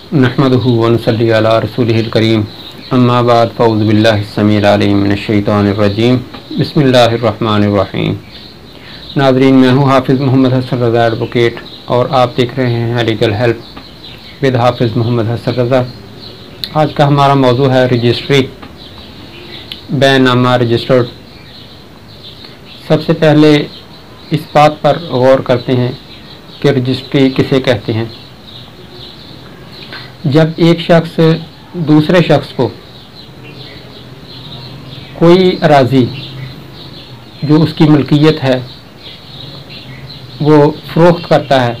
नहमदुहु व नसल्ली अला रसूलिहिल करीम अम्मा बाद फ़ऊज़ु बिल्लाहि स्समीइल अलीम मिनश शैतानिर रजीम बिस्मिल्लाहिर रहमानिर रहीम। नाज़रीन, मैं हूँ हाफिज़ मोहम्मद हसन रज़ा एडवोकेट और आप देख रहे हैं लीगल हेल्प विद हाफिज़ मोहम्मद हसन रज़ा। आज का हमारा मौजू है रजिस्ट्री, बैनामा रजिस्टर्ड। सबसे पहले इस बात पर गौर करते हैं कि रजिस्ट्री किसे कहते हैं। जब एक शख्स दूसरे शख्स को कोई अराज़ी जो उसकी मलकियत है वो फ़रोख्त करता है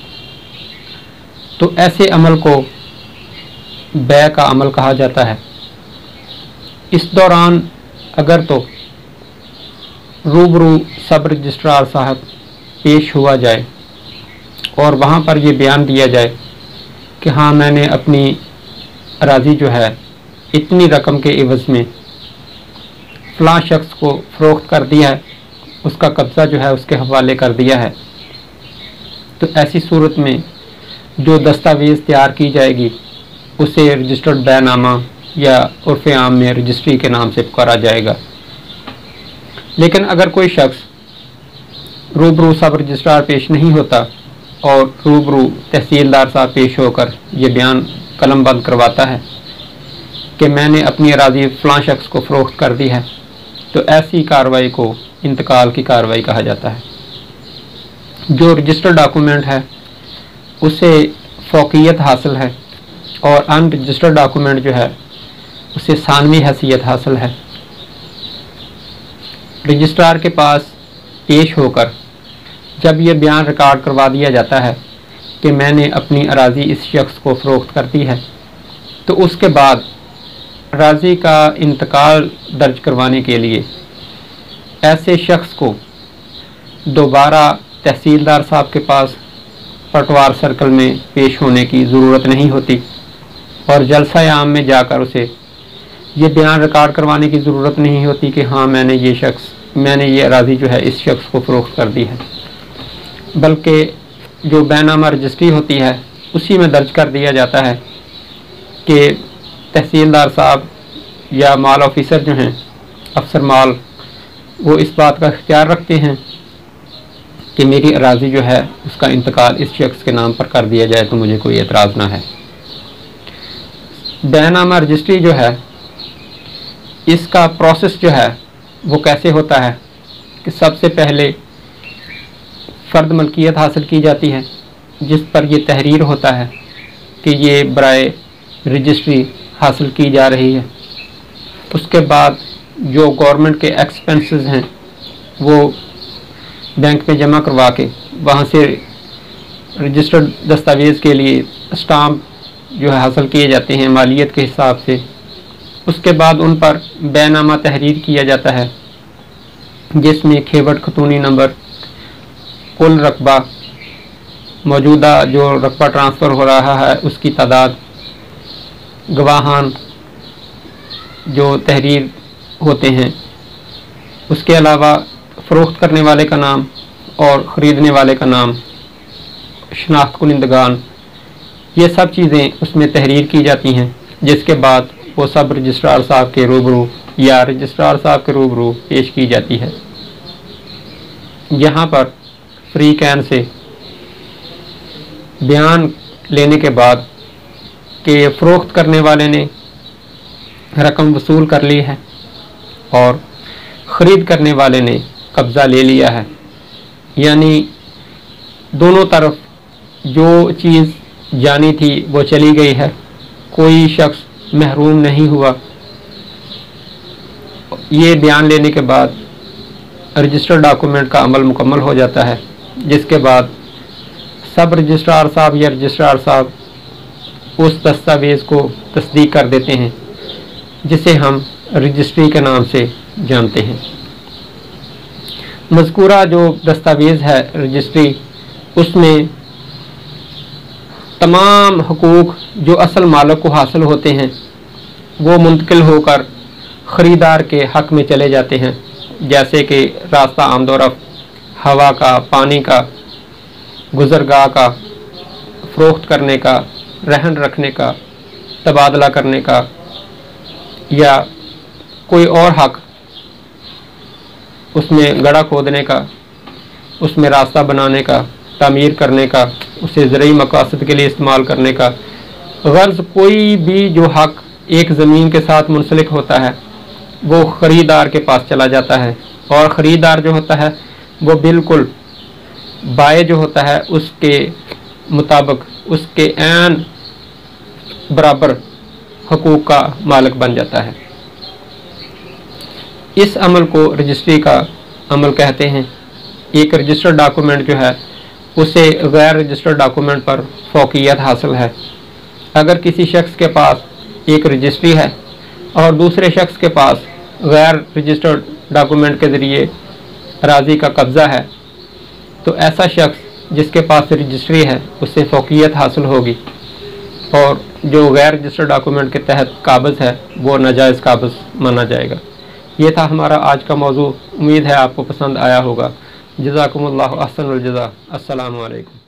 तो ऐसे अमल को बै का अमल कहा जाता है। इस दौरान अगर तो रूबरू सब रजिस्ट्रार साहब पेश हुआ जाए और वहाँ पर ये बयान दिया जाए कि हाँ, मैंने अपनी अराज़ी जो है इतनी रकम के एवज़ में फ़लाँ शख्स को फ़रोख्त कर दिया है, उसका कब्ज़ा जो है उसके हवाले कर दिया है, तो ऐसी सूरत में जो दस्तावेज़ तैयार की जाएगी उसे रजिस्टर्ड बैनामा या उर्फ़ आम में रजिस्ट्री के नाम से पुकारा जाएगा। लेकिन अगर कोई शख्स रूबरू सब रजिस्ट्रार पेश नहीं होता और रूबरू तहसीलदार साहब पेश होकर ये बयान कलमबंद करवाता है कि मैंने अपनी अराज़ी फ़लाँ शख्स को फ़रोख्त कर दी है, तो ऐसी कार्रवाई को इंतकाल की कार्रवाई कहा जाता है। जो रजिस्टर्ड डॉक्यूमेंट है उसे फ़ौक़ियत हासिल है और अनरजिस्टर्ड डॉक्यूमेंट जो है उसे सानवी हैसियत हासिल है। रजिस्ट्रार के पास पेश होकर जब ये बयान रिकॉर्ड करवा दिया जाता है कि मैंने अपनी अराज़ी इस शख्स को फ़रोख्त कर दी है, तो उसके बाद अराज़ी का इंतकाल दर्ज करवाने के लिए ऐसे शख्स को दोबारा तहसीलदार साहब के पास पटवार सर्कल में पेश होने की ज़रूरत नहीं होती और जलसा आम में जाकर उसे ये बयान रिकॉर्ड करवाने की ज़रूरत नहीं होती कि हाँ, मैंने ये अराज़ी जो है इस शख्स को फ़रोख्त कर दी है, बल्कि जो बैनामा रजिस्ट्री होती है उसी में दर्ज कर दिया जाता है कि तहसीलदार साहब या माल ऑफिसर जो हैं, अफसर माल, वो इस बात का इख्तियार रखते हैं कि मेरी अराज़ी जो है उसका इंतकाल इस शख्स के नाम पर कर दिया जाए, तो मुझे कोई एतराज़ ना है। बैनामा रजिस्ट्री जो है इसका प्रोसेस जो है वो कैसे होता है कि सबसे पहले फ़र्द मलकियत हासिल की जाती है जिस पर यह तहरीर होता है कि ये बराए रजिस्ट्री हासिल की जा रही है। उसके बाद जो गवर्नमेंट के एक्सपेंसेस हैं वो बैंक में जमा करवा के वहाँ से रजिस्टर्ड दस्तावेज़ के लिए स्टाम्प जो है हासिल किए जाते हैं मालियत के हिसाब से। उसके बाद उन पर बैनामा तहरीर किया जाता है जिसमें खेवट खतूनी नंबर, कुल रकबा, मौजूदा जो रकबा ट्रांसफ़र हो रहा है उसकी तादाद, गवाहान जो तहरीर होते हैं, उसके अलावा फ़रोख्त करने वाले का नाम और ख़रीदने वाले का नाम, शनाख्त कुनिंदगान, ये सब चीज़ें उसमें तहरीर की जाती हैं। जिसके बाद वो सब रजिस्ट्रार साहब के रूबरू या रजिस्ट्रार साहब के रूबरू पेश की जाती है। यहाँ पर फ्री कैन से बयान लेने के बाद कि फ़रोख्त करने वाले ने रकम वसूल कर ली है और ख़रीद करने वाले ने कब्ज़ा ले लिया है, यानी दोनों तरफ जो चीज़ जानी थी वो चली गई है, कोई शख्स महरूम नहीं हुआ। ये बयान लेने के बाद रजिस्टर्ड डॉक्यूमेंट का अमल मुकम्मल हो जाता है, जिसके बाद सब रजिस्ट्रार साहब या रजिस्ट्रार साहब उस दस्तावेज़ को तस्दीक कर देते हैं जिसे हम रजिस्ट्री के नाम से जानते हैं। मज़कूरा जो दस्तावेज़ है रजिस्ट्री, उसमें तमाम हकूक़ जो असल मालिक को हासिल होते हैं वो मुंतकिल होकर ख़रीदार के हक़ में चले जाते हैं, जैसे कि रास्ता आमदोरफ़्त, हवा का, पानी का, गुज़रगाह का, फ़रोख्त करने का, रहन रखने का, तबादला करने का या कोई और हक, उसमें गड़ा खोदने का, उसमें रास्ता बनाने का, तामीर करने का, उसे ज़रूरी मकासद के लिए इस्तेमाल करने का, गर्ज कोई भी जो हक एक ज़मीन के साथ मुंसलिक होता है वो ख़रीदार के पास चला जाता है, और ख़रीदार जो होता है वो बिल्कुल बाय जो होता है उसके मुताबिक उसके ऐन बराबर हकूक़ का मालिक बन जाता है। इस अमल को रजिस्ट्री का अमल कहते हैं। एक रजिस्टर्ड डॉक्यूमेंट जो है उसे गैर रजिस्टर्ड डॉक्यूमेंट पर फ़ौक़ियत हासिल है। अगर किसी शख्स के पास एक रजिस्ट्री है और दूसरे शख्स के पास गैर रजिस्टर्ड डॉक्यूमेंट के ज़रिए अराज़ी का कब्ज़ा है, तो ऐसा शख्स जिसके पास रजिस्ट्री है उससे फ़ौक़ियत हासिल होगी, और जो गैर रजिस्टर्ड डॉक्यूमेंट के तहत काबज़ है वो नाजायज़ काबज़ माना जाएगा। ये था हमारा आज का मौजू। उम्मीद है आपको पसंद आया होगा। जज़ाकुमुल्लाहु अहसनुल जज़ा। अस्सलामु अलैकुम।